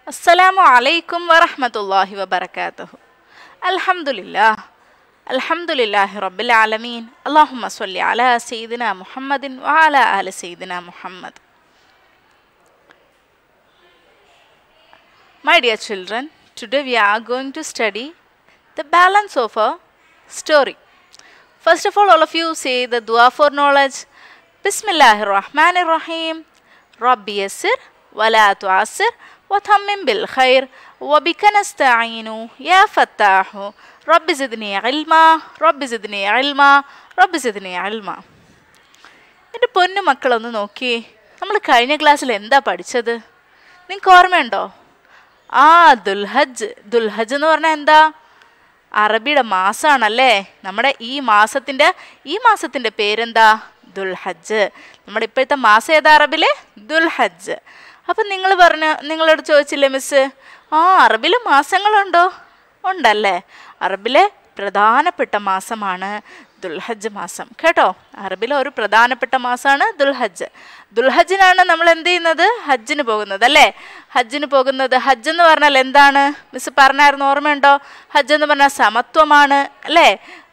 Assalamu Alaikum wa rahmatullahi wa barakatuh. Alhamdulillah. Alhamdulillahi Rabbil Alameen. Allahumma salli ala Sayyidina Muhammadin wa ala ali Sayyidina Muhammad. My dear children, today we are going to study the balance of a story. First of all of you say the dua for knowledge. Bismillahir Rahmanir Rahim. Rabbi yassir wa la tu'assir wa thammim bil khair wa bika nasta'inu ya fattahu Rabbi zidni ilma Rabbi zidni ilma Rabbi zidni ilma. എൻ്റെ പൊന്നു മക്കളൊന്ന് നോക്കി, നമ്മൾ കഴിഞ്ഞ ക്ലാസ്സിൽ എന്താ പഠിച്ചത്? നിങ്ങൾക്ക് ഓർമ്മയുണ്ടോ? ദുൽഹജ്ജ്. ദുൽഹജ്ജ് എന്ന് പറഞ്ഞാൽ എന്താ? അറബിയുടെ മാസമാണല്ലേ. നമ്മുടെ ഈ മാസത്തിൻ്റെ പേരെന്താ? ദുൽഹജ്ജ്. നമ്മുടെ ഇപ്പോഴത്തെ മാസം ഏതാ അറബിലെ? ദുൽഹജ്ജ്. അപ്പം നിങ്ങളോട് ചോദിച്ചില്ലേ മിസ്, അറബിൽ മാസങ്ങളുണ്ടോ? ഉണ്ടല്ലേ. അറബിലെ പ്രധാനപ്പെട്ട മാസമാണ് ദുൽഹജ്ജ് മാസം കേട്ടോ. അറബിലെ ഒരു പ്രധാനപ്പെട്ട മാസമാണ് ദുൽഹജ്ജ്. ദുൽഹജ്ജിനാണ് നമ്മൾ എന്ത് ചെയ്യുന്നത്? ഹജ്ജിന് പോകുന്നത് അല്ലേ. ഹജ്ജിന് പോകുന്നത്. ഹജ്ജ് എന്ന് പറഞ്ഞാൽ എന്താണ്? മിസ് പറഞ്ഞായിരുന്നു, ഓർമ്മയുണ്ടോ? ഹജ്ജ് എന്ന് പറഞ്ഞാൽ സമത്വമാണ് അല്ലേ.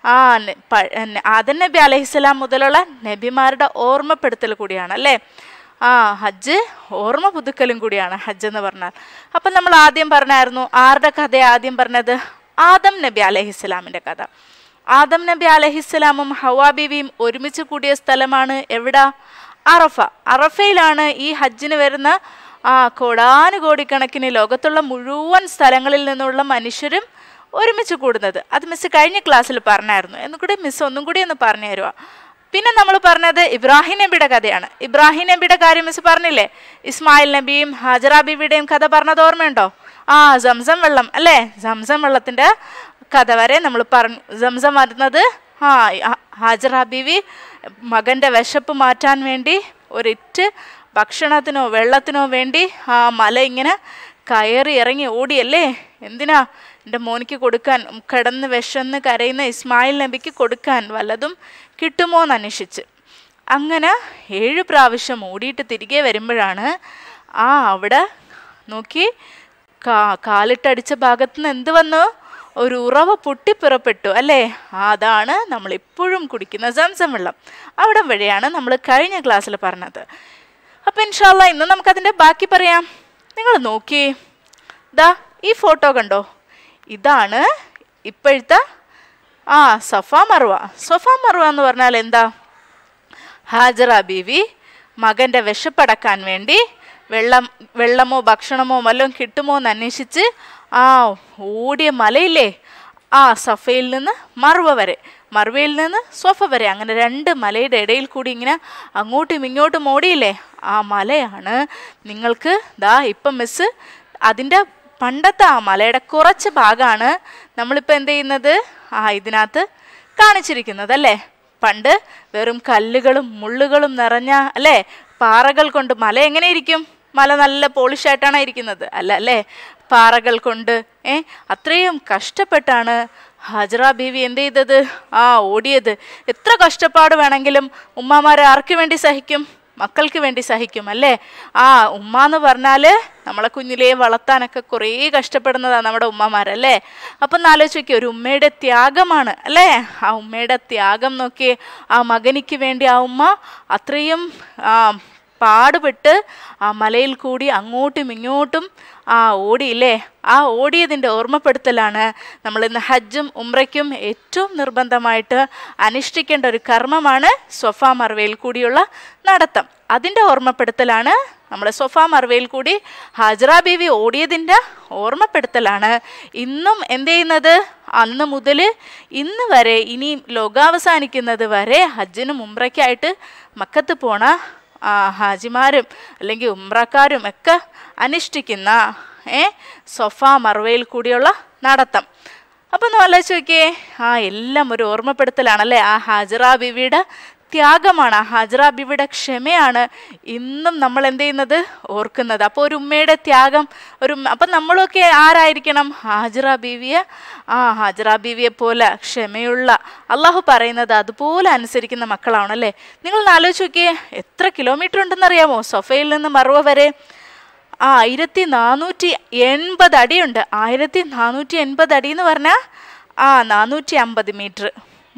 ആദം നബി അലൈഹിസ്സലാം മുതലുള്ള നബിമാരുടെ ഓർമ്മപ്പെടുത്തൽ കൂടിയാണ് അല്ലേ. ഹജ്ജ് ഓർമ്മ പുതുക്കലും കൂടിയാണ് ഹജ്ജ് എന്ന് പറഞ്ഞാൽ. അപ്പം നമ്മൾ ആദ്യം പറഞ്ഞായിരുന്നു, ആരുടെ കഥയാണ് ആദ്യം പറഞ്ഞത്? ആദം നബി അലൈഹിസ്സലാമിൻ്റെ കഥ. ആദം നബി അലൈഹിസ്സലാമും ഹവ്വാ ബീവിയും ഒരുമിച്ച് കൂടിയ സ്ഥലമാണ് എവിടെ? അറഫ. അറഫയിലാണ് ഈ ഹജ്ജിന് വരുന്ന കോടാനുകോടിക്കണക്കിന് ലോകത്തുള്ള മുഴുവൻ സ്ഥലങ്ങളിൽ നിന്നുള്ള മനുഷ്യരും ഒരുമിച്ച് കൂടുന്നത്. അത് മിസ് കഴിഞ്ഞ ക്ലാസ്സിൽ പറഞ്ഞായിരുന്നു. എന്നുകൂടി മിസ് ഒന്നും കൂടി ഒന്ന് പറഞ്ഞു തരുക. പിന്നെ നമ്മൾ പറഞ്ഞത് ഇബ്രാഹിം നബിയുടെ കഥയാണ്. ഇബ്രാഹിം നബിയുടെ കാര്യം മിസ് പറഞ്ഞില്ലേ? ഇസ്മായിൽ നബിയും ഹാജറ ബീവിയുടെയും കഥ പറഞ്ഞത് ഓർമ്മയുണ്ടോ? സംസം വെള്ളം അല്ലേ. സംസം വെള്ളത്തിൻ്റെ കഥ വരെ നമ്മൾ പറഞ്ഞു. സംസം വരുന്നത് ഹാജറ ബീവി മകൻ്റെ വിശപ്പ് മാറ്റാൻ വേണ്ടി ഒരിറ്റ് ഭക്ഷണത്തിനോ വെള്ളത്തിനോ വേണ്ടി മല ഇങ്ങനെ കയറി ഇറങ്ങി ഓടിയല്ലേ. എന്തിനാ? എൻ്റെ മോനിക്ക് കൊടുക്കാൻ, കിടന്ന് വിശന്ന് കരയുന്ന ഇസ്മായിൽ നബിക്ക് കൊടുക്കാൻ വല്ലതും കിട്ടുമോ എന്ന് അന്വേഷിച്ച്. അങ്ങനെ 7 പ്രാവശ്യം ഓടിയിട്ട് തിരികെ വരുമ്പോഴാണ് അവിടെ നോക്കി കാലിട്ടടിച്ച ഭാഗത്തുനിന്ന് എന്ത് വന്നു? ഒരു ഉറവ പൊട്ടിപ്പുറപ്പെട്ടു അല്ലേ. അതാണ് നമ്മളിപ്പോഴും കുടിക്കുന്ന സംസം വെള്ളം. അവിടെ വഴിയാണ് നമ്മൾ കഴിഞ്ഞ ക്ലാസ്സിൽ പറഞ്ഞത്. അപ്പം ഇൻഷാ അല്ലാഹ് ഇന്ന് നമുക്കതിൻ്റെ ബാക്കി പറയാം. നിങ്ങൾ നോക്കി, ഈ ഫോട്ടോ കണ്ടോ? ഇതാണ് ഇപ്പോഴത്തെ സഫ മർവ. സഫ മർവ എന്ന് പറഞ്ഞാൽ എന്താ? ഹാജറ ബീവി മകൻ്റെ വിശപ്പടക്കാൻ വേണ്ടി വെള്ളമോ ഭക്ഷണമോ വല്ലതും കിട്ടുമോ എന്ന് അന്വേഷിച്ച് ഓടിയ മലയില്ലേ, സഫയിൽ നിന്ന് മർവ വരെ, മർവയിൽ നിന്ന് സൊഫ വരെ, അങ്ങനെ 2 മലയുടെ ഇടയിൽ കൂടി ഇങ്ങനെ അങ്ങോട്ടും ഇങ്ങോട്ടും ഓടിയില്ലേ. മലയാണ് നിങ്ങൾക്ക് ഇപ്പം മിസ് അതിൻ്റെ പണ്ടത്തെ മലയുടെ കുറച്ച് ഭാഗമാണ് നമ്മളിപ്പോൾ എന്ത് ചെയ്യുന്നത്? ഇതിനകത്ത് കാണിച്ചിരിക്കുന്നത് അല്ലേ. പണ്ട് വെറും കല്ലുകളും മുള്ളുകളും നിറഞ്ഞ അല്ലേ പാറകൾ കൊണ്ട് മല എങ്ങനെ ഇരിക്കും? മല നല്ല പോളിഷായിട്ടാണ് ഇരിക്കുന്നത് അല്ല അല്ലേ. പാറകൾ കൊണ്ട് അത്രയും കഷ്ടപ്പെട്ടാണ് ഹാജറ ബീവി എന്ത് ചെയ്തത്? ഓടിയത്. എത്ര കഷ്ടപ്പാട് വേണമെങ്കിലും ഉമ്മമാരെ ആർക്ക് വേണ്ടി സഹിക്കും? മക്കൾക്ക് വേണ്ടി സഹിക്കും അല്ലേ. ഉമ്മ എന്ന് പറഞ്ഞാൽ നമ്മളെ കുഞ്ഞിലേ വളർത്താനൊക്കെ കുറേ കഷ്ടപ്പെടുന്നതാണ് നമ്മുടെ ഉമ്മമാരല്ലേ. അപ്പം ആലോചിച്ച് നോക്കി, ഒരു ഉമ്മയുടെ ത്യാഗമാണ് അല്ലേ. ഉമ്മയുടെ ത്യാഗം നോക്കി, മകനിക്ക് വേണ്ടി ഉമ്മ അത്രയും പാടുപെട്ട് മലയിൽ കൂടി അങ്ങോട്ടും ഇങ്ങോട്ടും ഓടിയില്ലേ. ഓടിയതിൻ്റെ ഓർമ്മപ്പെടുത്തലാണ് നമ്മളിന്ന് ഹജ്ജും ഉംറയ്ക്കും ഏറ്റവും നിർബന്ധമായിട്ട് അനുഷ്ഠിക്കേണ്ട ഒരു കർമ്മമാണ് സൊഫ മർവയിൽ കൂടിയുള്ള നടത്തം. അതിൻ്റെ ഓർമ്മപ്പെടുത്തലാണ് നമ്മൾ സൊഫ മർവയിൽ കൂടി ഹാജറ ബീവി ഓടിയതിൻ്റെ ഓർമ്മപ്പെടുത്തലാണ് ഇന്നും എന്ത് ചെയ്യുന്നത്? അന്ന് മുതൽ ഇന്ന് വരെ, ഇനി ലോകാവസാനിക്കുന്നത് വരെ ഹജ്ജിനും ഉംറയ്ക്കായിട്ട് മക്കത്ത് പോണ ഹാജിമാരും അല്ലെങ്കിൽ ഉംറക്കാരും ഒക്കെ അനുഷ്ഠിക്കുന്ന സൊഫ മർവയിൽ കൂടിയുള്ള നടത്തം. അപ്പം ഒന്ന് ആലോചിച്ച് നോക്കിയേ, എല്ലാം ഒരു ഓർമ്മപ്പെടുത്തലാണല്ലേ. ഹാജറ ബീവിയുടെ ത്യാഗമാണ്, ഹാജറ ബീവിയുടെ ക്ഷമയാണ് ഇന്നും നമ്മൾ എന്ത് ചെയ്യുന്നത്? ഓർക്കുന്നത്. അപ്പോൾ ഒരു ഉമ്മയുടെ ത്യാഗം, അപ്പം നമ്മളൊക്കെ ആരായിരിക്കണം? ഹാജറ ബീവിയെ പോലെ ക്ഷമയുള്ള, അള്ളാഹു പറയുന്നത് അതുപോലെ അനുസരിക്കുന്ന മക്കളാണല്ലേ. നിങ്ങൾ ആലോചിച്ച് നോക്കിയേ, എത്ര കിലോമീറ്റർ ഉണ്ടെന്നറിയാമോ സൊഫയിൽ നിന്ന് മർവ വരെ? 1480 അടിയുണ്ട്. 1480 അടി എന്ന് പറഞ്ഞാൽ 450 മീറ്റർ.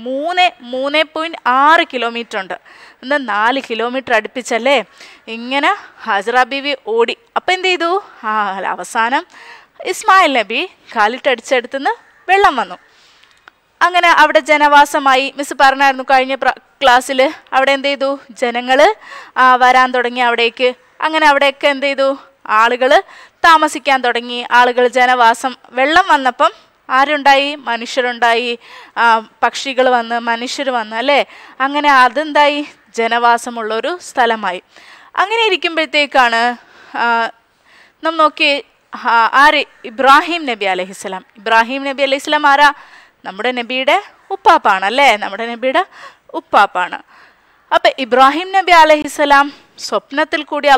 3.6 കിലോമീറ്റർ ഉണ്ട്. എന്നാൽ 4 കിലോമീറ്റർ അടുപ്പിച്ചല്ലേ ഇങ്ങനെ ഹാജറ ബീവി ഓടി. അപ്പം എന്ത് ചെയ്തു? അവസാനം ഇസ്മായിൽ നബി കാലിട്ടടിച്ചെടുത്തുനിന്ന് വെള്ളം വന്നു. അങ്ങനെ അവിടെ ജനവാസമായി. മിസ് പറഞ്ഞായിരുന്നു കഴിഞ്ഞ ക്ലാസ്സിൽ. അവിടെ എന്ത് ചെയ്തു? ജനങ്ങൾ വരാൻ തുടങ്ങി അവിടേക്ക്. അങ്ങനെ അവിടെയൊക്കെ എന്ത് ചെയ്തു? ആളുകൾ താമസിക്കാൻ തുടങ്ങി. ആളുകൾ ജനവാസം. വെള്ളം വന്നപ്പം ആരുണ്ടായി? മനുഷ്യരുണ്ടായി. പക്ഷികൾ വന്ന്, മനുഷ്യർ വന്ന് അല്ലേ. അങ്ങനെ അതെന്തായി? ജനവാസമുള്ളൊരു സ്ഥലമായി. അങ്ങനെ ഇരിക്കുമ്പോഴത്തേക്കാണ് നാം നോക്കി ആര്? ഇബ്രാഹിം നബി അലൈഹിസ്സലാം. ഇബ്രാഹിം നബി അലൈഹിസ്സലാം ആരാ? നമ്മുടെ നബിയുടെ ഉപ്പാപ്പാണ് അല്ലേ. നമ്മുടെ നബിയുടെ ഉപ്പാപ്പാണ്. അപ്പം ഇബ്രാഹിം നബി അലൈഹിസ്സലാം സ്വപ്നത്തിൽ കൂടി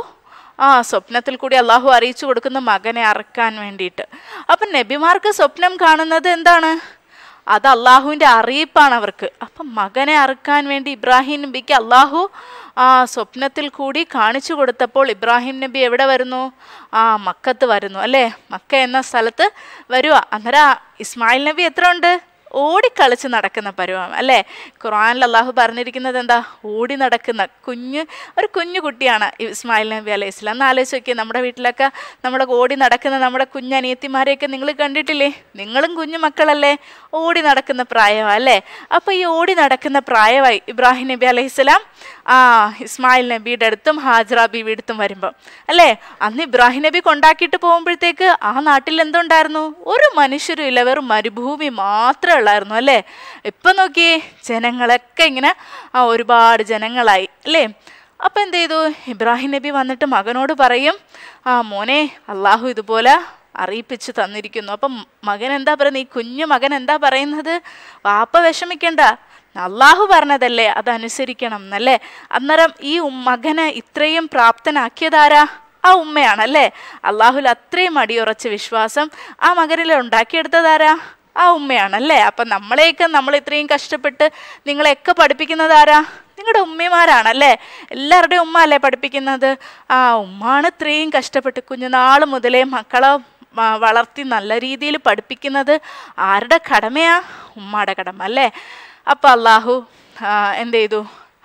അള്ളാഹു അറിയിച്ചു കൊടുക്കുന്ന മകനെ അറക്കാൻ വേണ്ടിയിട്ട്. അപ്പം നബിമാർക്ക് സ്വപ്നം കാണുന്നത് എന്താണ്? അത് അള്ളാഹുവിൻ്റെ അറിയിപ്പാണ് അവർക്ക്. അപ്പം മകനെ അറുക്കാൻ വേണ്ടി ഇബ്രാഹിം നബിക്ക് അള്ളാഹു സ്വപ്നത്തിൽ കൂടി കാണിച്ചു കൊടുത്തപ്പോൾ ഇബ്രാഹിം നബി എവിടെ വരുന്നു? മക്കത്ത് വരുന്നു അല്ലേ. മക്ക എന്ന സ്ഥലത്ത് വരുക. അന്നേരം ഇസ്മായിൽ നബി എത്ര ഉണ്ട്? ഓടിക്കളിച്ച് നടക്കുന്ന പരുവം അല്ലേ. ഖുർആനിൽ അള്ളാഹു പറഞ്ഞിരിക്കുന്നത് എന്താ? ഓടി നടക്കുന്ന ഒരു കുഞ്ഞു കുട്ടിയാണ് ഇസ്മായിൽ നബി അലൈഹി സ്വലാം. ഒന്ന് ആലോചിച്ച് നോക്കിയേ, നമ്മുടെ വീട്ടിലൊക്കെ നമ്മുടെ ഓടി നടക്കുന്ന നമ്മുടെ കുഞ്ഞനിയത്തിമാരെയൊക്കെ നിങ്ങൾ കണ്ടിട്ടില്ലേ? നിങ്ങളും കുഞ്ഞു മക്കളല്ലേ? ഓടി നടക്കുന്ന പ്രായമാണ് അല്ലേ. അപ്പോൾ ഈ ഓടി നടക്കുന്ന പ്രായമായി ഇബ്രാഹിം നബി അലൈഹി സ്വലാം ഇസ്മായിൽ നബിയുടെ അടുത്തും ഹാജറ ബീവിയുടെ അടുത്തും വരുമ്പം അല്ലേ. അന്ന് ഇബ്രാഹിം നബി കൊണ്ടാക്കിയിട്ട് പോകുമ്പോഴത്തേക്ക് ആ നാട്ടിൽ എന്തുണ്ടായിരുന്നു? ഒരു മനുഷ്യരും ഇല്ല, വെറും മരുഭൂമി മാത്രമേ ഉള്ളായിരുന്നു അല്ലേ. ഇപ്പം നോക്കിയേ, ജനങ്ങളൊക്കെ ഇങ്ങനെ ഒരുപാട് ജനങ്ങളായി അല്ലേ. അപ്പം എന്ത് ചെയ്തു? ഇബ്രാഹിം നബി വന്നിട്ട് മകനോട് പറയും, മോനെ അള്ളാഹു ഇതുപോലെ അറിയിപ്പിച്ച് തന്നിരിക്കുന്നു. അപ്പം മകൻ എന്താ പറയുന്നത്? ഈ കുഞ്ഞു മകൻ എന്താ പറയുന്നത്? വാപ്പ വിഷമിക്കണ്ട, അള്ളാഹു പറഞ്ഞതല്ലേ, അതനുസരിക്കണം എന്നല്ലേ. അന്നേരം ഈ മകനെ ഇത്രയും പ്രാപ്തനാക്കിയതാരാ? ആ ഉമ്മയാണല്ലേ. അള്ളാഹുൽ അത്രയും അടിയുറച്ച വിശ്വാസം ആ മകനിൽ ഉണ്ടാക്കിയെടുത്തതാരാ? ആ ഉമ്മയാണല്ലേ. അപ്പം നമ്മൾ ഇത്രയും കഷ്ടപ്പെട്ട് നിങ്ങളെയൊക്കെ പഠിപ്പിക്കുന്നത് ആരാ? നിങ്ങളുടെ ഉമ്മമാരാണല്ലേ. എല്ലാവരുടെയും ഉമ്മ അല്ലേ പഠിപ്പിക്കുന്നത്. ഉമ്മാണ് ഇത്രയും കഷ്ടപ്പെട്ട് കുഞ്ഞുനാൾ മുതലേ മക്കളെ വളർത്തി നല്ല രീതിയിൽ പഠിപ്പിക്കുന്നത്. ആരുടെ കടമയാ? ഉമ്മയുടെ കടമ അല്ലേ. അപ്പം അള്ളാഹു എന്ത് ചെയ്തു?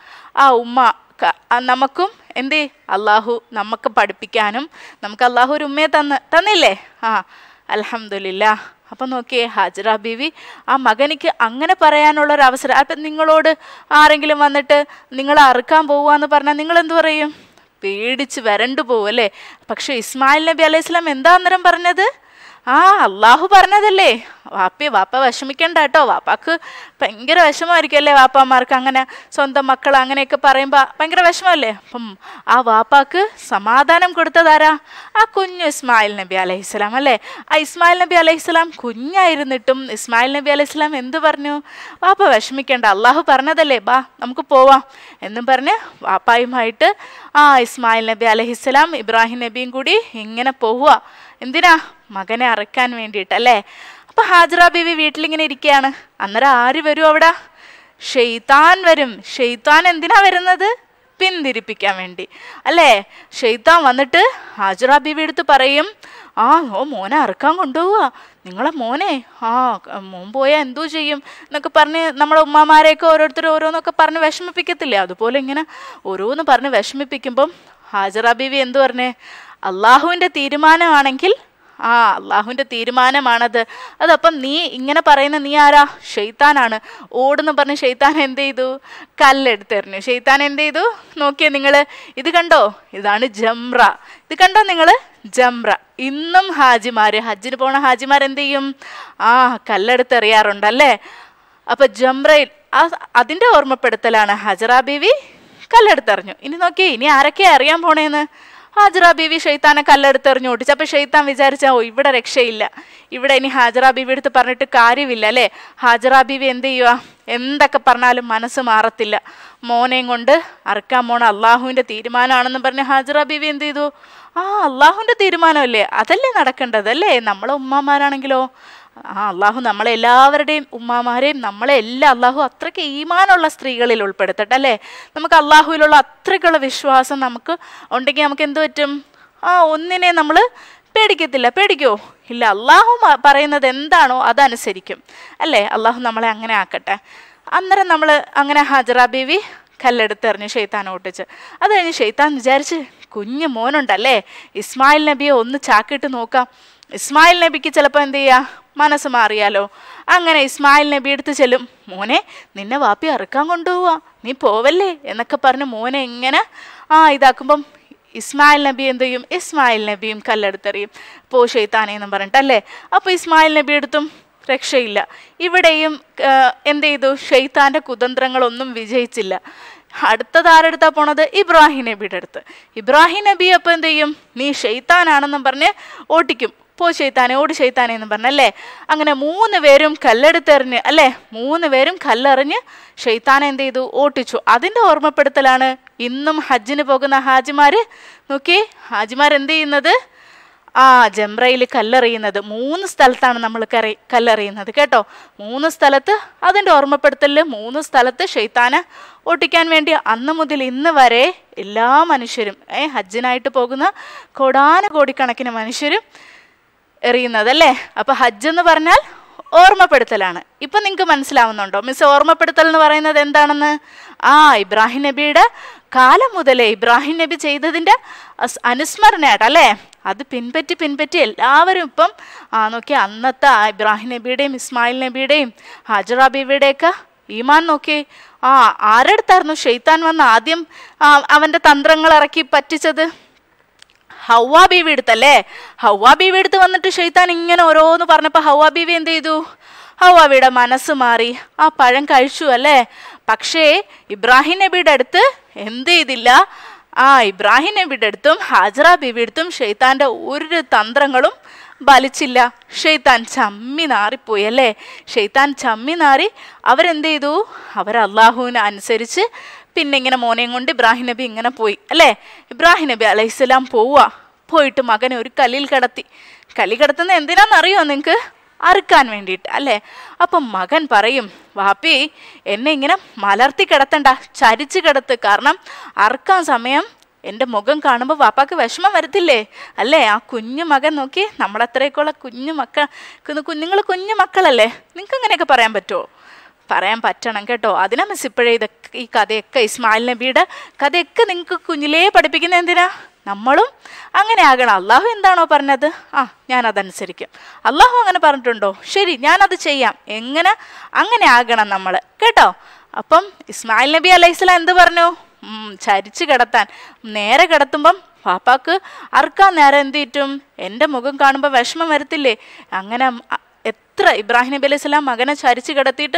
ആ ഉമ്മ നമുക്കും എന്ത് അള്ളാഹു നമുക്ക് പഠിപ്പിക്കാനും നമുക്ക് അള്ളാഹു ഒരു ഉമ്മയെ തന്നില്ലേ. അൽഹംദുലില്ലാ. അപ്പം നോക്കിയേ, ഹാജറ ബീവി ആ മകനിക്ക് അങ്ങനെ പറയാനുള്ളൊരവസരം. അപ്പം നിങ്ങളോട് ആരെങ്കിലും വന്നിട്ട് നിങ്ങളെ അറുക്കാൻ പോവുകയെന്ന് പറഞ്ഞാൽ നിങ്ങളെന്ത് പറയും? പേടിച്ച് വരണ്ടു പോവും അല്ലേ. പക്ഷെ ഇസ്മായിൽ നബി അലൈഹി സ്വലാം എന്താ അന്നേരം പറഞ്ഞത്? അള്ളാഹു പറഞ്ഞതല്ലേ. വാപ്പ വിഷമിക്കണ്ട കേട്ടോ. വാപ്പാക്ക് ഭയങ്കര വിഷമമായിരിക്കും അല്ലേ. വാപ്പാമാർക്ക് അങ്ങനെ സ്വന്തം മക്കൾ അങ്ങനെയൊക്കെ പറയുമ്പോൾ ഭയങ്കര വിഷമമല്ലേ. അപ്പം ആ വാപ്പാക്ക് സമാധാനം കൊടുത്തതാരാ? ആ കുഞ്ഞു ഇസ്മായിൽ നബി അലൈഹി സ്വലാം അല്ലേ. ആ ഇസ്മായിൽ നബി അലൈഹി സ്വലാം കുഞ്ഞായിരുന്നിട്ടും ഇസ്മായിൽ നബി അലൈഹി സ്വലാം എന്ത് പറഞ്ഞു? വാപ്പ വിഷമിക്കണ്ട, അള്ളാഹു പറഞ്ഞതല്ലേ, ബാ നമുക്ക് പോവാം എന്നും പറഞ്ഞ് വാപ്പായുമായിട്ട് ഇസ്മായിൽ നബി അലൈഹി സ്വലാം ഇബ്രാഹിം നബിയും കൂടി ഇങ്ങനെ പോവുക. എന്തിനാ? മകനെ അറക്കാൻ വേണ്ടിയിട്ടല്ലേ. അപ്പം ഹാജറ ബീവി വീട്ടിലിങ്ങനെ ഇരിക്കുകയാണ്. അന്നേരം ആര് വരും അവിടെ? ഷെയ്ത്താൻ വരും. ഷെയ്ത്താൻ എന്തിനാ വരുന്നത്? പിന്തിരിപ്പിക്കാൻ വേണ്ടി അല്ലേ. ഷെയ്ത്താൻ വന്നിട്ട് ഹാജറ ബീവി എടുത്ത് പറയും, മോനെ അറുക്കാൻ കൊണ്ടുപോവുക, നിങ്ങളെ മോനെ മോൻ പോയാൽ എന്തോ ചെയ്യും എന്നൊക്കെ പറഞ്ഞ് നമ്മുടെ ഉമ്മമാരെയൊക്കെ ഓരോരുത്തർ ഓരോന്നൊക്കെ പറഞ്ഞ് വിഷമിപ്പിക്കത്തില്ലേ. അതുപോലെ ഇങ്ങനെ ഓരോന്ന് പറഞ്ഞ് വിഷമിപ്പിക്കുമ്പം ഹാജറ ബീവി എന്തു പറഞ്ഞേ? അള്ളാഹുവിൻ്റെ തീരുമാനമാണെങ്കിൽ അള്ളാഹുവിൻ്റെ തീരുമാനമാണത്. അതപ്പം നീ ഇങ്ങനെ പറയുന്ന നീ ആരാ? ഷെയ്ത്താനാണ്. ഓടെന്ന് പറഞ്ഞ് ഷെയ്ത്താൻ എന്ത് ചെയ്തു? കല്ലെടുത്തെറിഞ്ഞു. ഷെയ്ത്താൻ എന്ത് ചെയ്തു? നോക്കിയേ നിങ്ങൾ, ഇത് കണ്ടോ? ഇതാണ് ജംറ. ഇത് കണ്ടോ നിങ്ങൾ? ജംറ. ഇന്നും ഹജ്ജിന് പോണ ഹാജിമാർ എന്ത് ചെയ്യും? കല്ലെടുത്തെറിയാറുണ്ടല്ലേ. അപ്പം ജംറയിൽ അതിൻ്റെ ഓർമ്മപ്പെടുത്തലാണ്. ഹാജറ ബീവി കല്ലെടുത്തെറിഞ്ഞു. ഇനി നോക്കിയേ, ഇനി ആരൊക്കെയാ അറിയാൻ പോണേന്ന്? ഹാജറ ബീവി ഷെയ്ത്താനെ കല്ലെടുത്തെറിഞ്ഞു ഓടിച്ചു. അപ്പോൾ ഷെയ്ത്താൻ വിചാരിച്ച ഇവിടെ രക്ഷയില്ല, ഇവിടെ ഇനി ഹാജറ ബീവി എടുത്ത് പറഞ്ഞിട്ട് കാര്യമില്ല അല്ലേ. ഹാജറ ബീവി എന്ത് ചെയ്യുക? എന്തൊക്കെ പറഞ്ഞാലും മനസ്സ് മാറത്തില്ല. മോനെയും കൊണ്ട് അറുക്കാൻ പോണ അള്ളാഹുവിൻ്റെ തീരുമാനമാണെന്ന് പറഞ്ഞ് ഹാജറ ബീവി എന്ത് ചെയ്തു? അള്ളാഹുവിൻ്റെ തീരുമാനമല്ലേ, അതല്ലേ നടക്കേണ്ടതല്ലേ. നമ്മളെ ഉമ്മമാരാണെങ്കിലോ അള്ളാഹു നമ്മളെല്ലാവരുടെയും ഉമ്മമാരെയും നമ്മളെല്ലാം അള്ളാഹു അത്രയ്ക്ക് ഈമാനുള്ള സ്ത്രീകളിൽ ഉൾപ്പെടുത്തട്ടെ അല്ലേ. നമുക്ക് അള്ളാഹുവിലുള്ള അത്രയ്ക്കുള്ള വിശ്വാസം നമുക്ക് ഉണ്ടെങ്കിൽ നമുക്ക് എന്ത് പറ്റും? ഒന്നിനെ നമ്മൾ പേടിക്കത്തില്ല. പേടിക്കോ? ഇല്ല. അള്ളാഹു പറയുന്നത് എന്താണോ അതനുസരിക്കും അല്ലേ? അള്ളാഹു നമ്മളെ അങ്ങനെ ആക്കട്ടെ. അന്നേരം നമ്മൾ അങ്ങനെ ഹാജറ ബീവി കല്ലെടുത്തെറിഞ്ഞ് ഷെയ്ത്താൻ ഓട്ടിച്ച്. അത് കഴിഞ്ഞ് ഷെയ്ത്താൻ വിചാരിച്ച് കുഞ്ഞു മോനുണ്ടല്ലേ, ഇസ്മായിൽ നബിയെ ഒന്ന് ചാക്കിട്ട് നോക്കാം. ഇസ്മായിൽ നബിക്ക് ചിലപ്പോൾ എന്ത് ചെയ്യുക, മനസ്സ് മാറിയാലോ. അങ്ങനെ ഇസ്മായിൽ നബി എടുത്ത് ചെല്ലും. മോനെ, നിന്നെ വാപ്പി അറുക്കാൻ കൊണ്ടുപോവാ, നീ പോവല്ലേ എന്നൊക്കെ പറഞ്ഞ് മോനെ ഇങ്ങനെ ഇതാക്കുമ്പം ഇസ്മായിൽ നബി എന്ത് ചെയ്യും? ഇസ്മായിൽ നബിയും കല്ലെടുത്തെറിയും. പോ ഷെയ്ത്താനെന്നും പറഞ്ഞിട്ടല്ലേ. അപ്പോൾ ഇസ്മായിൽ നബി എടുത്തും രക്ഷയില്ല. ഇവിടെയും എന്ത് ചെയ്തു? ഷെയ്ത്താൻ്റെ കുതന്ത്രങ്ങളൊന്നും വിജയിച്ചില്ല. അടുത്തത് ആരെടുത്താ പോണത്? ഇബ്രാഹിം നബിയുടെ അടുത്ത്. ഇബ്രാഹിം നബി അപ്പോൾ എന്ത് ചെയ്യും? നീ ഷെയ്ത്താനാണെന്നും പറഞ്ഞ് ഓട്ടിക്കും. പോ ഷെയ്ത്താനെ, ഓടി ഷെയ്ത്താനെ എന്നും പറഞ്ഞല്ലേ. അങ്ങനെ 3 പേരും കല്ലെടുത്തെറിഞ്ഞ് അല്ലേ, 3 പേരും കല്ലെറിഞ്ഞ് ഷെയ്ത്താനെ എന്ത് ചെയ്തു? ഓട്ടിച്ചു. അതിൻ്റെ ഓർമ്മപ്പെടുത്തലാണ് ഇന്നും ഹജ്ജിന് പോകുന്ന ഹാജിമാർ. നോക്കി, ഹാജിമാർ എന്ത് ചെയ്യുന്നത്? ജംറയിൽ കല്ലെറിയുന്നത് 3 സ്ഥലത്താണ് നമ്മൾ കല്ലെറിയുന്നത് കേട്ടോ. 3 സ്ഥലത്ത്. അതിൻ്റെ ഓർമ്മപ്പെടുത്തൽ 3 സ്ഥലത്ത് ഷെയ്ത്താനെ ഓട്ടിക്കാൻ വേണ്ടി അന്ന് മുതൽ ഇന്ന് വരെ എല്ലാ മനുഷ്യരും ഹജ്ജിനായിട്ട് പോകുന്ന കോടാനുകോടിക്കണക്കിന് മനുഷ്യരും എറിയുന്നത് അല്ലേ. അപ്പോൾ ഹജ്ജ് എന്ന് പറഞ്ഞാൽ ഓർമ്മപ്പെടുത്തലാണ്. ഇപ്പം നിങ്ങൾക്ക് മനസ്സിലാവുന്നുണ്ടോ മിസ് ഓർമ്മപ്പെടുത്തൽ എന്ന് പറയുന്നത് എന്താണെന്ന്? ഇബ്രാഹിം നബിയുടെ കാലം മുതലേ ഇബ്രാഹിം നബി ചെയ്തതിൻ്റെ അനുസ്മരണയായിട്ടല്ലേ. അത് പിൻപറ്റി എല്ലാവരും ഇപ്പം നോക്കി അന്നത്തെ ഇബ്രാഹിം നബിയുടെയും ഇസ്മായിൽ നബിയുടെയും ഹാജറ ബീവിയുടെയൊക്കെ ഈമാൻ നോക്കി. ആരെടുത്തായിരുന്നു ഷെയ്ത്താൻ വന്ന് ആദ്യം അവൻ്റെ തന്ത്രങ്ങൾ ഇറക്കി പറ്റിച്ചത്? ഹവ്വ ബീവി എടുത്തല്ലേ. ഹവ്വ ബീവി എടുത്ത് വന്നിട്ട് ഷെയ്ത്താൻ ഇങ്ങനെ ഓരോന്ന് പറഞ്ഞപ്പോൾ ഹവ്വ ബീവി എന്ത് ചെയ്തു? ഹവ്വയുടെ മനസ്സ് മാറി, പഴം കഴിച്ചു അല്ലേ. പക്ഷേ ഇബ്രാഹിം നബിയുടെ അടുത്ത് എന്ത് ചെയ്തില്ല? ഇബ്രാഹിം നബിയുടെ അടുത്തും ഹാജറ ബീവി അടുത്തും ഷെയ്ത്താൻ്റെ ഒരു തന്ത്രങ്ങളും ബലിച്ചില്ല. ഷെയ്ത്താൻ ചമ്മി നാറിപ്പോയി അല്ലേ. ഷെയ്ത്താൻ ചമ്മി നാറി അവരെന്ത് ചെയ്തു? അവർ അള്ളാഹുവിനെ അനുസരിച്ച് പിന്നെ ഇങ്ങനെ മോനെയും കൊണ്ട് ഇബ്രാഹിം നബി ഇങ്ങനെ പോയി അല്ലേ. ഇബ്രാഹിം നബി അലൈഹിസ്സലാം പോയിട്ട് മകനെ ഒരു കല്ലിൽ കിടത്തി. കല്ലിൽ കിടത്തുന്നത് എന്തിനാണെന്നറിയോ നിങ്ങൾക്ക്? അറുക്കാൻ വേണ്ടിയിട്ട് അല്ലേ. അപ്പം മകൻ പറയും, വാപ്പി എന്നെ ഇങ്ങനെ മലർത്തി കിടത്തണ്ട, ചരിച്ച് കിടത്ത്. കാരണം അറുക്കാൻ സമയം എൻ്റെ മുഖം കാണുമ്പോൾ വാപ്പാക്ക് വിഷമം വരത്തില്ലേ അല്ലേ. കുഞ്ഞു മകൻ നോക്കി, നമ്മളത്രയൊക്കെയുള്ള കുഞ്ഞു മക്കളല്ലേ. നിങ്ങൾക്ക് അങ്ങനെയൊക്കെ പറയാൻ പറ്റുമോ? പറയാൻ പറ്റണം കേട്ടോ. അതിനാ മിസ് ഇപ്പോഴേ ഈ കഥയൊക്കെ ഇസ്മായിൽ നബിയുടെ കഥയൊക്കെ നിങ്ങൾക്ക് കുഞ്ഞിലേ പഠിപ്പിക്കുന്നത് എന്തിനാ? നമ്മളും അങ്ങനെ ആകണം. അള്ളാഹു എന്താണോ പറഞ്ഞത് ഞാനതനുസരിക്കും. അള്ളാഹു അങ്ങനെ പറഞ്ഞിട്ടുണ്ടോ? ശരി, ഞാനത് ചെയ്യാം. അങ്ങനെ ആകണം നമ്മൾ കേട്ടോ. അപ്പം ഇസ്മായിൽ നബി അലൈഹിസ്സലാം എന്ത് പറഞ്ഞു? ചരിച്ച് കിടത്താൻ. നേരെ കിടത്തുമ്പം പാപ്പാക്ക് അറുക്കാൻ നേരം എന്ത് ചുറ്റും? എൻ്റെ മുഖം കാണുമ്പോൾ വിഷമം വരത്തില്ലേ. അങ്ങനെ എത്ര ഇബ്രാഹിം നബി അലൈഹി സ്വലാം മകനെ ചരിച്ച് കിടത്തിയിട്ട്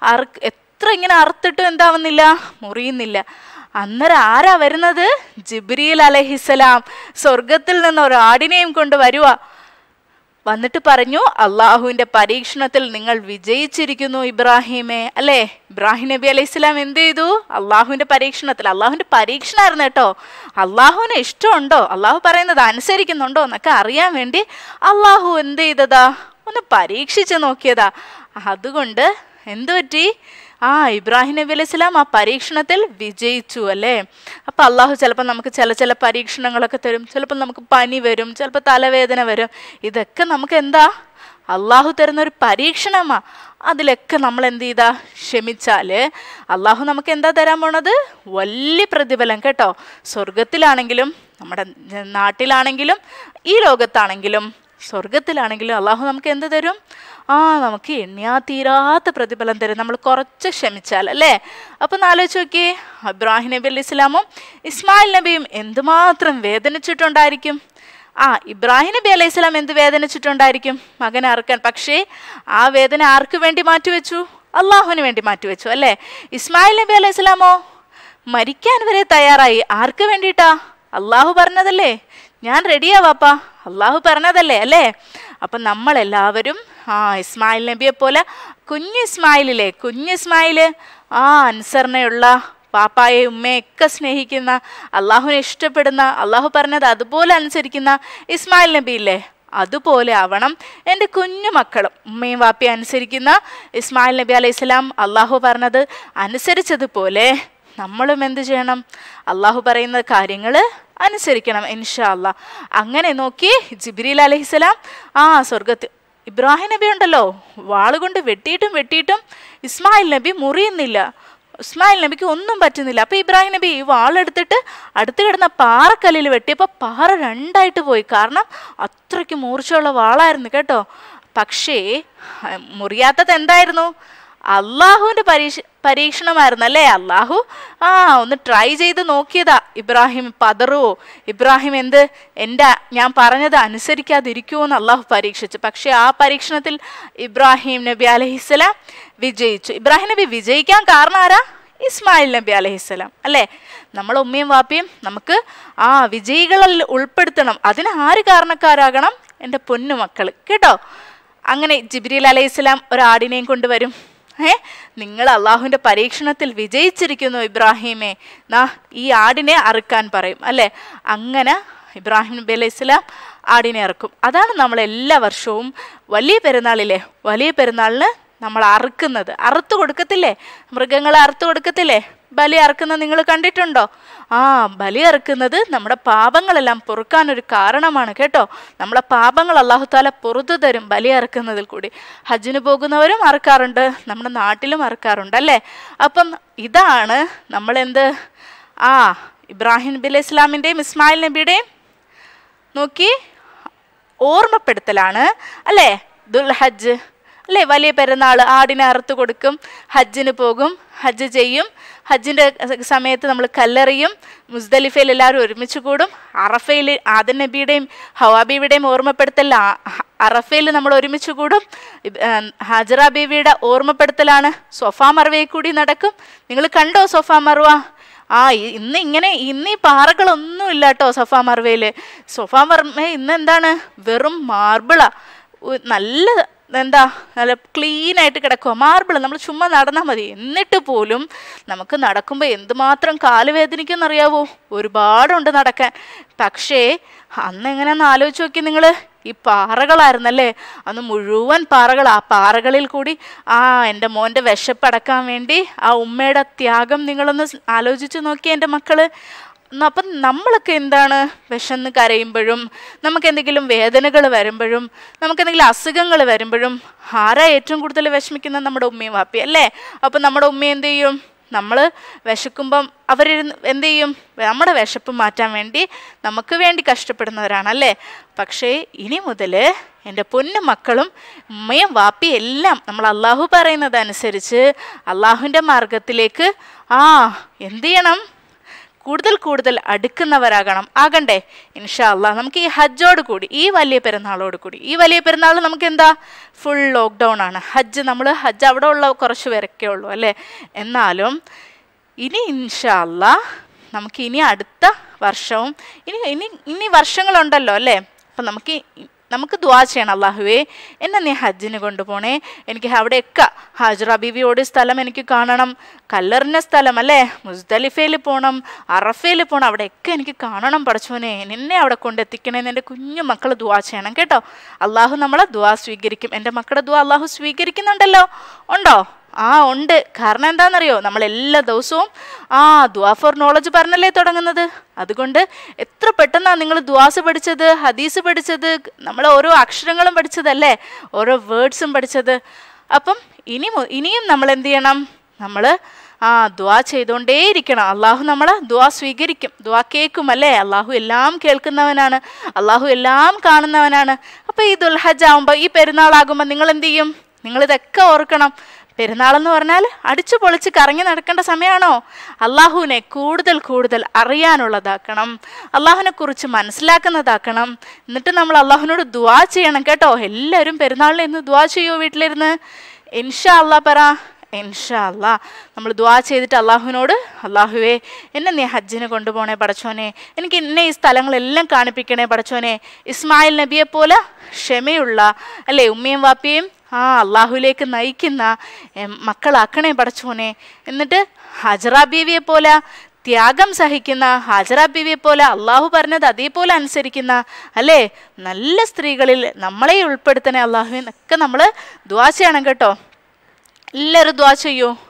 എത്ര ഇങ്ങനെ അറുത്തിട്ടും എന്താവുന്നില്ല? മുറിയുന്നില്ല. അന്നേരം ആരാ വരുന്നത്? ജിബ്രീൽ അലൈഹിസ്സലാം സ്വർഗത്തിൽ നിന്ന് ഒരു ആടിനെയും കൊണ്ട് വരുക. വന്നിട്ട് പറഞ്ഞു, അള്ളാഹുവിൻ്റെ പരീക്ഷണത്തിൽ നിങ്ങൾ വിജയിച്ചിരിക്കുന്നു ഇബ്രാഹിമേ അല്ലേ. ഇബ്രാഹിം നബി അലൈഹി സ്വലാം എന്ത് ചെയ്തു? അള്ളാഹുവിൻ്റെ പരീക്ഷണത്തിൽ, അള്ളാഹുവിൻ്റെ പരീക്ഷണമായിരുന്നു കേട്ടോ. അള്ളാഹുവിന് ഇഷ്ടമുണ്ടോ, അള്ളാഹു പറയുന്നത് അനുസരിക്കുന്നുണ്ടോ എന്നൊക്കെ അറിയാൻ വേണ്ടി അള്ളാഹു എന്ത് ചെയ്തതാ? ഒന്ന് പരീക്ഷിച്ച് നോക്കിയതാ. അതുകൊണ്ട് എന്തു പറ്റി? ഇബ്രാഹിം നബി അലൈഹി സ്വലാം പരീക്ഷണത്തിൽ വിജയിച്ചു അല്ലേ. അപ്പം അള്ളാഹു ചിലപ്പോൾ നമുക്ക് ചില പരീക്ഷണങ്ങളൊക്കെ തരും. ചിലപ്പോൾ നമുക്ക് പനി വരും, ചിലപ്പോൾ തലവേദന വരും. ഇതൊക്കെ നമുക്ക് എന്താ? അള്ളാഹു തരുന്നൊരു പരീക്ഷണമാ. അതിലൊക്കെ നമ്മൾ എന്ത് ചെയ്താ? ക്ഷമിച്ചാൽ അള്ളാഹു നമുക്ക് എന്താ തരാൻ പോണത്? വലിയ പ്രതിഫലം കേട്ടോ. സ്വർഗത്തിലാണെങ്കിലും നമ്മുടെ നാട്ടിലാണെങ്കിലും ഈ ലോകത്താണെങ്കിലും സ്വർഗത്തിലാണെങ്കിലും അള്ളാഹു നമുക്ക് എന്ത് തരും? നമുക്ക് എണ്ണിയാ തീരാത്ത പ്രതിഫലം തരും നമ്മൾ കുറച്ച് ക്ഷമിച്ചാൽ അല്ലേ. അപ്പം ആലോചിച്ച് നോക്കിയേ, ഇബ്രാഹിം നബി അലൈഹി സ്വലാമും ഇസ്മായിൽ നബിയും എന്തുമാത്രം വേദനിച്ചിട്ടുണ്ടായിരിക്കും. ഇബ്രാഹിം നബി അലൈഹി സ്വലാം എന്ത് വേദനിച്ചിട്ടുണ്ടായിരിക്കും? മകനെ അറുക്കാൻ. പക്ഷേ ആ വേദന ആർക്ക് വേണ്ടി മാറ്റിവെച്ചു? അള്ളാഹുവിന് വേണ്ടി മാറ്റിവെച്ചു അല്ലേ. ഇസ്മായിൽ നബി അലൈഹി സ്വലാമോ മരിക്കാൻ വരെ തയ്യാറായി. ആർക്ക് വേണ്ടിയിട്ടാ? അള്ളാഹു പറഞ്ഞതല്ലേ, ഞാൻ റെഡിയാ വാപ്പാ, അള്ളാഹു പറഞ്ഞതല്ലേ അല്ലേ. അപ്പം നമ്മളെല്ലാവരും ഇസ്മായിൽ നബിയെ പോലെ കുഞ്ഞ് ഇസ്മായിൽ അനുസരണയുള്ള പാപ്പായെ ഉമ്മയൊക്കെ സ്നേഹിക്കുന്ന അള്ളാഹുവിനെ ഇഷ്ടപ്പെടുന്ന അള്ളാഹു പറഞ്ഞത് അതുപോലെ അനുസരിക്കുന്ന ഇസ്മായിൽ നബി ഇല്ലേ, അതുപോലെ ആവണം എൻ്റെ കുഞ്ഞു മക്കളും. ഉമ്മയും വാപ്പയും അനുസരിക്കുന്ന ഇസ്മായിൽ നബി അലൈഹി സ്വലാം അള്ളാഹു പറഞ്ഞത് അനുസരിച്ചതുപോലെ നമ്മളും എന്ത് ചെയ്യണം? അള്ളാഹു പറയുന്ന കാര്യങ്ങൾ അനുസരിക്കണം ഇൻഷാ അല്ലാ. അങ്ങനെ നോക്കി ജിബ്രീൽ അലൈഹിസ്സലാം സ്വർഗത്തിൽ ഇബ്രാഹിം നബി ഉണ്ടല്ലോ, വാളുകൊണ്ട് വെട്ടിയിട്ടും ഇസ്മായിൽ നബി മുറിയുന്നില്ല, ഇസ്മായിൽ നബിക്ക് ഒന്നും പറ്റുന്നില്ല. അപ്പോൾ ഇബ്രാഹിം നബി ഈ വാളെടുത്തിട്ട് അടുത്ത് കിടന്ന പാറക്കല്ലിൽ വെട്ടിയപ്പോൾ പാറ രണ്ടായിട്ട് പോയി. കാരണം അത്രയ്ക്ക് മൂർച്ചയുള്ള വാളായിരുന്നു കേട്ടോ. പക്ഷേ മുറിയാത്തത് എന്തായിരുന്നു? അള്ളാഹുവിൻ്റെ പരീക്ഷണമായിരുന്നു അല്ലേ. അള്ളാഹു ഒന്ന് ട്രൈ ചെയ്ത് നോക്കിയതാ. ഇബ്രാഹിം പതറുവോ, ഇബ്രാഹിം ഞാൻ പറഞ്ഞത് അനുസരിക്കാതിരിക്കുമോ എന്ന് അള്ളാഹു പരീക്ഷിച്ചു. പക്ഷെ ആ പരീക്ഷണത്തിൽ ഇബ്രാഹിം നബി അലൈഹിസ്സലാം വിജയിച്ചു. ഇബ്രാഹിം നബി വിജയിക്കാൻ കാരണം ആരാ? ഇസ്മായിൽ നബി അലൈഹിസ്സലാം അല്ലേ. നമ്മളെ ഉമ്മയും വാപ്പയും നമുക്ക് വിജയികളിൽ ഉൾപ്പെടുത്തണം. അതിന് ആര് കാരണക്കാരാകണം? എൻ്റെ പൊന്നു മക്കൾ കേട്ടോ. അങ്ങനെ ജിബ്രീൽ അലൈഹിസ്സലാം ഒരാടിനെയും കൊണ്ടുവരും. നിങ്ങൾ അള്ളാഹുവിൻ്റെ പരീക്ഷണത്തിൽ വിജയിച്ചിരിക്കുന്നു ഇബ്രാഹിമേ, ഈ ആടിനെ അറുക്കാൻ പറയും അല്ലേ. അങ്ങനെ ഇബ്രാഹിം നബി അലൈഹിസ്സലാം ആടിനെ അറുക്കും. അതാണ് നമ്മൾ എല്ലാ വർഷവും വലിയ പെരുന്നാളിലെ വലിയ പെരുന്നാളിന് നമ്മൾ അറുക്കുന്നത്. അറുത്ത് കൊടുക്കത്തില്ലേ, മൃഗങ്ങളെ അറുത്ത് കൊടുക്കത്തില്ലേ? ബലി അറുക്കുന്നത് നിങ്ങൾ കണ്ടിട്ടുണ്ടോ? ബലി അറുക്കുന്നത് നമ്മുടെ പാപങ്ങളെല്ലാം പൊറുക്കാനൊരു കാരണമാണ് കേട്ടോ. നമ്മളെ പാപങ്ങൾ അല്ലാഹു തആല പൊറുത്തു തരും ബലി അറുക്കുന്നതിൽ കൂടി. ഹജ്ജിന് പോകുന്നവരും അറുക്കാറുണ്ട്, നമ്മുടെ നാട്ടിലും അറുക്കാറുണ്ട് അല്ലേ. അപ്പം ഇതാണ് നമ്മളെന്ത് ഇബ്രാഹിം നബി അലൈഹി ഇസ്ലാമിൻ്റെയും ഇസ്മായിൽ നബിയുടെയും നോക്കി ഓർമ്മപ്പെടുത്തലാണ് അല്ലേ ദുൽഹജ്ജ് അല്ലേ. വലിയ പെരുന്നാൾ, ആടിനെ അറുത്ത് കൊടുക്കും, ഹജ്ജിന് പോകും, ഹജ്ജ് ചെയ്യും. ഹജ്ജിൻ്റെ സമയത്ത് നമ്മൾ കല്ലെറിയും. മുസ്ദലിഫയിൽ എല്ലാവരും ഒരുമിച്ച് കൂടും. അറഫയിൽ ആദം നബിയുടെയും ഹവാ ബീവിയുടെയും ഓർമ്മപ്പെടുത്തൽ അറഫയിൽ നമ്മൾ ഒരുമിച്ച് കൂടും. ഹാജറ ബീവിയുടെ ഓർമ്മപ്പെടുത്തലാണ്. സൊഫാ മർവയിൽ കൂടി നടക്കും. നിങ്ങൾ കണ്ടോ സൊഫാ മർവ? ഇന്ന് ഈ പാറകളൊന്നും ഇല്ല കേട്ടോ സൊഫാ മർവയിൽ. സൊഫാ മർവ ഇന്ന് എന്താണ്? വെറും മാർബിളാ. നല്ല ക്ലീനായിട്ട് കിടക്കുക മാർബിൾ. നമ്മൾ ചുമ്മാ നടന്നാൽ മതി. എന്നിട്ട് പോലും നമുക്ക് നടക്കുമ്പോൾ എന്തുമാത്രം കാല് വേദനിക്കുമെന്നറിയാവോ? ഒരുപാടുണ്ട് നടക്കാൻ. പക്ഷേ അന്ന് എങ്ങനെയാണെന്ന് ആലോചിച്ച് നോക്കി നിങ്ങൾ. ഈ പാറകളായിരുന്നല്ലേ അന്ന് മുഴുവൻ പാറകൾ. ആ പാറകളിൽ കൂടി എൻ്റെ മോൻ്റെ വിശപ്പടക്കാൻ വേണ്ടി ഉമ്മയുടെ ത്യാഗം നിങ്ങളൊന്ന് ആലോചിച്ച് നോക്കി എൻ്റെ മക്കൾ. അപ്പം നമ്മളൊക്കെ എന്താണ് വിശന്ന് കരയുമ്പോഴും നമുക്ക് എന്തെങ്കിലും വേദനകൾ വരുമ്പോഴും നമുക്കെന്തെങ്കിലും അസുഖങ്ങൾ വരുമ്പോഴും ആരാ ഏറ്റവും കൂടുതൽ വിഷമിക്കുന്നത്? നമ്മുടെ ഉമ്മയും വാപ്പയും അല്ലേ. അപ്പം നമ്മുടെ ഉമ്മ എന്ത് ചെയ്യും? നമ്മൾ വിശക്കുമ്പം അവർ എന്ത് ചെയ്യും? നമ്മുടെ വിശപ്പ് മാറ്റാൻ വേണ്ടി നമുക്ക് വേണ്ടി കഷ്ടപ്പെടുന്നവരാണല്ലേ. പക്ഷേ ഇനി മുതൽ എൻ്റെ പൊന്നു മക്കളും ഉമ്മയും വാപ്പയും എല്ലാം നമ്മൾ അള്ളാഹു പറയുന്നതനുസരിച്ച് അള്ളാഹുവിൻ്റെ മാർഗത്തിലേക്ക് എന്ത് ചെയ്യണം? കൂടുതൽ ആകണ്ടേ ഇൻഷാ അല്ലാ. നമുക്ക് ഈ ഹജ്ജോട് കൂടി ഈ വലിയ പെരുന്നാളോട് കൂടി ഈ വലിയ പെരുന്നാൾ നമുക്ക് എന്താ ഫുൾ ലോക്ക്ഡൗൺ ആണ്. ഹജ്ജ് അവിടെ ഉള്ള കുറച്ച് പേരൊക്കെ ഉള്ളൂ അല്ലേ. എന്നാലും ഇനി ഇൻഷാ അല്ലാ നമുക്ക് ഇനി അടുത്ത വർഷവും ഇനി വർഷങ്ങളുണ്ടല്ലോ അല്ലേ. അപ്പം നമുക്ക് ദുആ ചെയ്യണം. അല്ലാഹുവേ എന്നെ നീ ഹജ്ജിന് കൊണ്ടുപോണേ. എനിക്ക് അവിടെയൊക്കെ ഹാജറ ബീവിയോട് സ്ഥലം എനിക്ക് കാണണം, കല്ലെറിഞ്ഞ സ്ഥലം അല്ലേ, മുസ്ദലിഫയിൽ പോകണം, അറഫയിൽ പോകണം, അവിടെയൊക്കെ എനിക്ക് കാണണം പടച്ചോനെ. നിന്നെ അവിടെ കൊണ്ടെത്തിക്കണേന്ന് എൻ്റെ കുഞ്ഞു മക്കൾ ദുആ ചെയ്യണം കേട്ടോ. അള്ളാഹു നമ്മളെ ദുആ സ്വീകരിക്കും. എൻ്റെ മക്കളുടെ ദുആ അള്ളാഹു സ്വീകരിക്കുന്നുണ്ടല്ലോ. ഉണ്ടോ? ഉണ്ട്. കാരണം എന്താണെന്നറിയോ? നമ്മൾ എല്ലാ ദിവസവും ദുആ ഫോർ നോളജ് പറഞ്ഞല്ലേ തുടങ്ങുന്നത്. അതുകൊണ്ട് എത്ര പെട്ടെന്നാണ് നിങ്ങൾ ദുആസ് പഠിച്ചത്, ഹദീസ് പഠിച്ചത്, നമ്മൾ ഓരോ അക്ഷരങ്ങളും പഠിച്ചതല്ലേ, ഓരോ വേർഡ്സും പഠിച്ചത്. അപ്പം ഇനിയും നമ്മൾ എന്ത് ചെയ്യണം? നമ്മൾ ദുആ ചെയ്തുകൊണ്ടേയിരിക്കണം. അള്ളാഹു നമ്മളെ ദുആ സ്വീകരിക്കും, ദുആ കേൾക്കും അല്ലേ. അള്ളാഹു എല്ലാം കേൾക്കുന്നവനാണ്, അള്ളാഹു എല്ലാം കാണുന്നവനാണ്. അപ്പോൾ ഈ ദുൽഹജ്ജ് ആകുമ്പോൾ, ഈ പെരുന്നാളാകുമ്പോൾ നിങ്ങൾ എന്ത് ചെയ്യും? നിങ്ങളിതൊക്കെ ഓർക്കണം. പെരുന്നാളെന്ന് പറഞ്ഞാൽ അടിച്ചു പൊളിച്ച് കറങ്ങി നടക്കേണ്ട സമയമാണോ? അള്ളാഹുവിനെ കൂടുതൽ അറിയാനുള്ളതാക്കണം, അള്ളാഹുവിനെ കുറിച്ച് മനസ്സിലാക്കുന്നതാക്കണം. എന്നിട്ട് നമ്മൾ അള്ളാഹുവിനോട് ദുആ ചെയ്യണം കേട്ടോ. എല്ലാവരും പെരുന്നാളിന് ഇന്ന് ദുആ ചെയ്യുമോ വീട്ടിലിരുന്ന്? ഇൻഷാ അല്ലാ പറ. ഇൻഷാ അല്ലാ നമ്മൾ ദുആ ചെയ്തിട്ട് അള്ളാഹുവിനോട്, അള്ളാഹുവേ എന്നെ നീ ഹജ്ജിന് കൊണ്ടുപോകണേ പടച്ചോനെ, എനിക്ക് എന്നെ ഈ സ്ഥലങ്ങളെല്ലാം കാണിപ്പിക്കണേ പടച്ചോനെ. ഇസ്മായിൽ നബിയെ പോലെ ക്ഷമയുള്ള അല്ലേ ഉമ്മയും വാപ്പയും അള്ളാഹുലേക്ക് നയിക്കുന്ന മക്കളാക്കണേ പടച്ചോനെ. എന്നിട്ട് ഹാജറ ബീവിയെ പോലെ ത്യാഗം സഹിക്കുന്ന, ഹാജറ ബീവിയെ പോലെ അള്ളാഹു പറഞ്ഞത് അതേപോലെ അനുസരിക്കുന്ന അല്ലേ നല്ല സ്ത്രീകളിൽ നമ്മളെ ഉൾപ്പെടുത്തണേ അള്ളാഹു എന്നൊക്കെ നമ്മൾ ദുആ ചെയ്യണം കേട്ടോ. എല്ലാവരും ദുആ ചെയ്യൂ.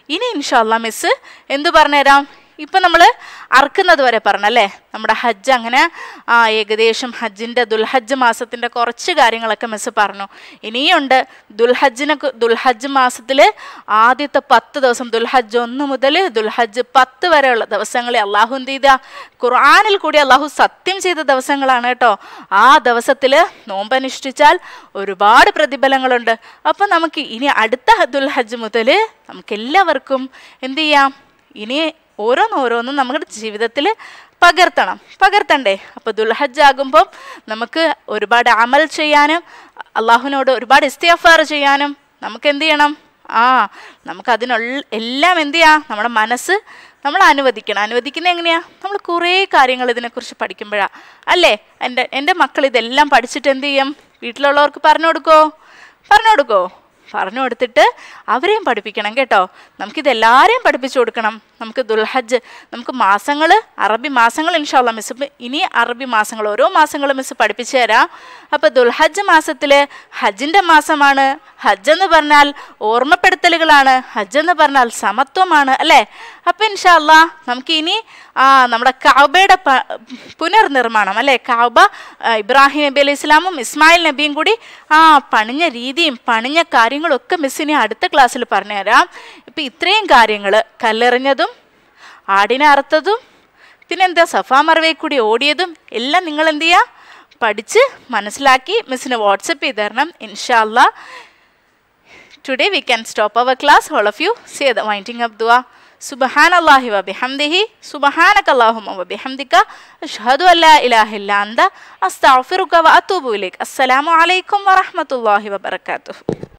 ഇനി ഇൻഷാ അല്ലാ മിസ് എന്തു പറഞ്ഞുതരാം? ഇപ്പം നമ്മൾ അറക്കുന്നത് വരെ പറഞ്ഞല്ലേ, നമ്മുടെ ഹജ്ജ് അങ്ങനെ ഏകദേശം ഹജ്ജിൻ്റെ ദുൽഹജ്ജ് മാസത്തിൻ്റെ കുറച്ച് കാര്യങ്ങളൊക്കെ മിസ് പറഞ്ഞു. ഇനിയുണ്ട് ദുൽഹജ്ജ് മാസത്തിൽ ആദ്യത്തെ 10 ദിവസം, ദുൽഹജ്ജ് 1 മുതൽ ദുൽഹജ്ജ് 10 വരെയുള്ള ദിവസങ്ങളിൽ അള്ളാഹു എന്ത് ചെയ്ത, ഖുർആനിൽ കൂടി അള്ളാഹു സത്യം ചെയ്ത ദിവസങ്ങളാണ് കേട്ടോ. ആ ദിവസത്തിൽ നോമ്പനുഷ്ഠിച്ചാൽ ഒരുപാട് പ്രതിഫലങ്ങളുണ്ട്. അപ്പം നമുക്ക് ഇനി അടുത്ത ദുൽഹജ്ജ് മുതൽ നമുക്കെല്ലാവർക്കും എന്ത് ചെയ്യാം, ഇനി ഓരോന്നോരോന്നും നമ്മുടെ ജീവിതത്തിൽ പകർത്തണ്ടേ. അപ്പോൾ ദുൽഹജ്ജ് ആകുമ്പം നമുക്ക് ഒരുപാട് അമൽ ചെയ്യാനും അള്ളാഹുവിനോട് ഒരുപാട് ഇസ്തിഗ്ഫാർ ചെയ്യാനും നമുക്ക് എന്ത് ചെയ്യണം? നമുക്കതിനുള്ള എല്ലാം എന്ത് ചെയ്യാം, നമ്മുടെ മനസ്സ് നമ്മൾ അനുവദിക്കുന്നത് എങ്ങനെയാ? നമ്മൾ കുറേ കാര്യങ്ങൾ ഇതിനെക്കുറിച്ച് പഠിക്കുമ്പോഴാണ് അല്ലേ. എൻ്റെ മക്കൾ ഇതെല്ലാം പഠിച്ചിട്ട് എന്ത് ചെയ്യും? വീട്ടിലുള്ളവർക്ക് പറഞ്ഞു കൊടുത്തിട്ട് അവരെയും പഠിപ്പിക്കണം കേട്ടോ. നമുക്കിതെല്ലാവരെയും പഠിപ്പിച്ചു കൊടുക്കണം. നമുക്ക് ദുൽഹജ്ജ്, നമുക്ക് മാസങ്ങൾ, അറബി മാസങ്ങൾ ഇൻഷാ അല്ലാ മിസ് ഇനി അറബി മാസങ്ങൾ ഓരോ മാസങ്ങളും മിസ് പഠിപ്പിച്ചു തരാം. അപ്പോൾ ദുൽഹജ്ജ് മാസത്തിൽ ഹജ്ജിൻ്റെ മാസമാണ്. ഹജ്ജ് എന്ന് പറഞ്ഞാൽ ഓർമ്മപ്പെടുത്തലുകളാണ്, ഹജ്ജ് എന്ന് പറഞ്ഞാൽ സമത്വമാണ് അല്ലേ. അപ്പോൾ ഇൻഷാ അല്ലാ നമുക്ക് ഇനി നമ്മുടെ കഅബയുടെ പുനർനിർമ്മാണം അല്ലേ, കഅബ ഇബ്രാഹിം നബി അലൈഹി ഇസ്ലാമും ഇസ്മായിൽ നബിയും കൂടി പണിഞ്ഞ രീതിയും പണിഞ്ഞ കാര്യങ്ങളും ഒക്കെ മിസ്സിനെ അടുത്ത ക്ലാസ്സിൽ പറഞ്ഞുതരാം. ഇപ്പം ഇത്രയും കാര്യങ്ങൾ, കല്ലെറിഞ്ഞതും ആടിനെ അറുത്തതും പിന്നെന്താ സഫാ മർവയിൽ കൂടി ഓടിയതും എല്ലാം നിങ്ങൾ എന്ത് ചെയ്യുക, പഠിച്ച് മനസ്സിലാക്കി മിസ്സിന് വാട്സപ്പ് ചെയ്ത് തരണം ഇൻഷാ അല്ലാ. Today we can stop our class. All of you say the winding up dua. Subhanallahi wa bihamdihi, subhanakallahumma wa bihamdika, ashhadu an la ilaha illa anta, astaghfiruka wa atubu ilaik. Assalamu alaikum wa rahmatullahi wa barakatuh.